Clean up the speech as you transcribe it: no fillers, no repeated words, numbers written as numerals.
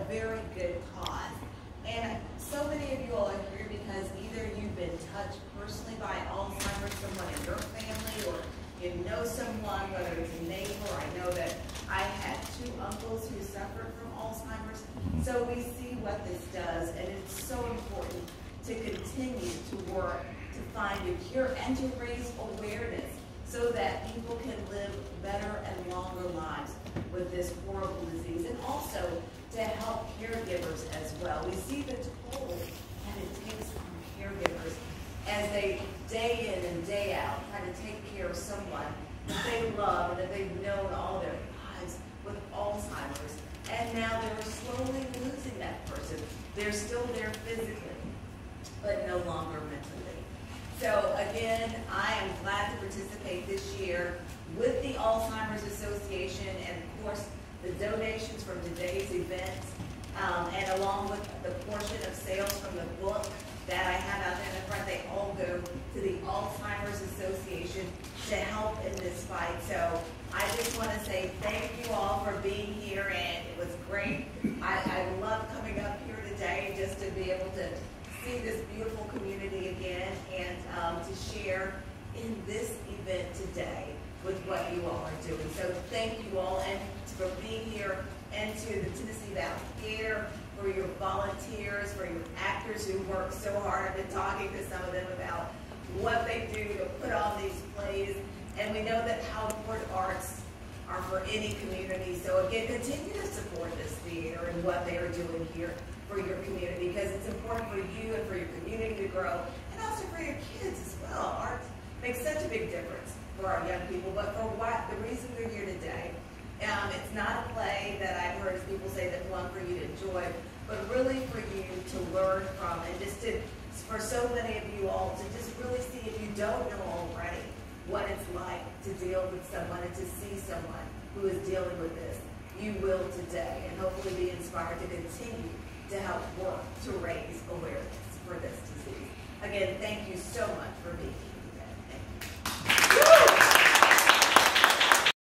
very good cause. And so many of you all are here because either you've been touched personally by Alzheimer's, someone in your family, or you know someone, whether it's a neighbor. I know that I had 2 uncles who suffered from Alzheimer's. So we see what this does, and it's so important to continue to work to find a cure and to raise awareness so that people can live better and longer lives with this horrible disease, and also to help caregivers as well. We see the toll that it takes on caregivers as they day in and day out try to take care of someone that they love and that they've known all their lives with Alzheimer's. And now they're slowly losing that person. They're still there physically, but no longer mentally. So again, I am glad to participate this year with the Alzheimer's Association, and of course the donations from today's event, and along with the portion of sales from the book that I have out there in the front, they all go to the Alzheimer's Association to help in this fight. So I just want to say thank you all for being here, and it was great. I love coming up here today just to be able to see this beautiful community again, and to share in this event today with what you all are doing. So thank you all, and for being here, and to the Tennessee Valley Theater, for your volunteers, for your actors who work so hard. I've been talking to some of them about what they do to put on these plays, and we know that how important arts are for any community. So again, continue to support this theater and what they are doing here for your community, because it's important for you and for your community to grow, and also for your kids as well. Art makes such a big difference for our young people, but for what the reason we're here today. It's not a play that I've heard people say that one for you to enjoy, but really for you to learn from, and just to, for so many of you all, to just really see, if you don't know already, what it's like to deal with someone and to see someone who is dealing with this. You will today, and hopefully be inspired to continue to help work to raise awareness for this disease. Again, thank you so much for being here.